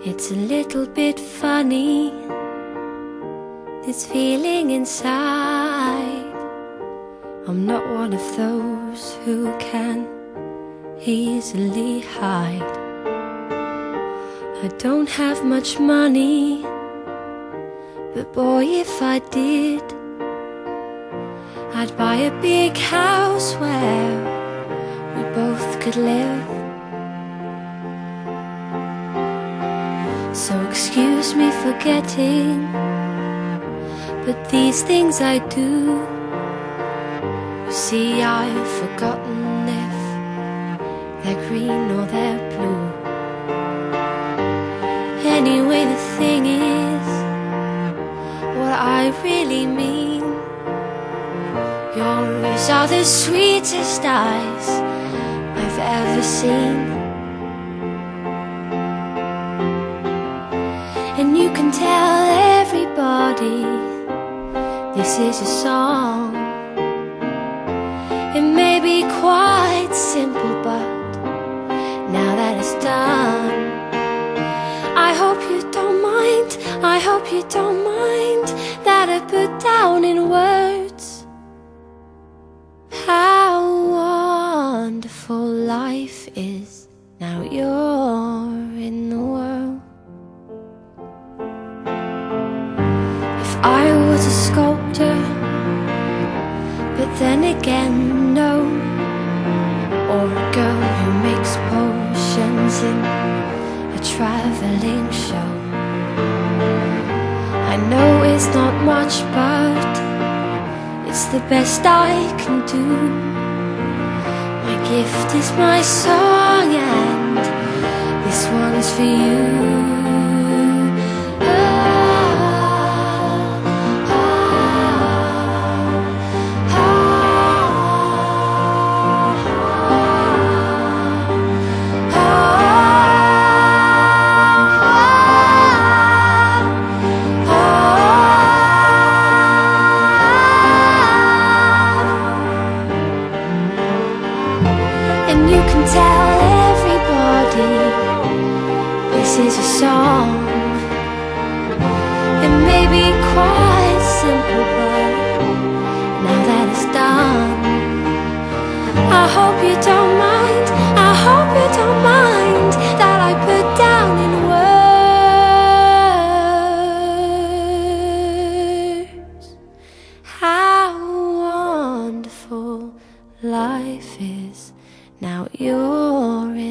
It's a little bit funny, this feeling inside. I'm not one of those who can easily hide. I don't have much money, but boy, if I did, I'd buy a big house where we both could live. So excuse me for getting, but these things I do. You see, I've forgotten if they're green or they're blue. Anyway, the thing is, what I really mean, your eyes are the sweetest eyes I've ever seen. And you can tell everybody this is a song. It may be quite simple, but now that it's done, I hope you don't mind, I hope you don't mind that I put down in words how wonderful life is now you're in the world. If I was a sculptor, but then again no, or a girl who makes potions in a traveling show. I know it's not much, but it's the best I can do. My gift is my song, and this one's for you. And you can tell everybody this is a song. It may be quite simple, but now that it's done, I hope you don't mind, I hope you don't mind that I put down in words how wonderful life is now you're in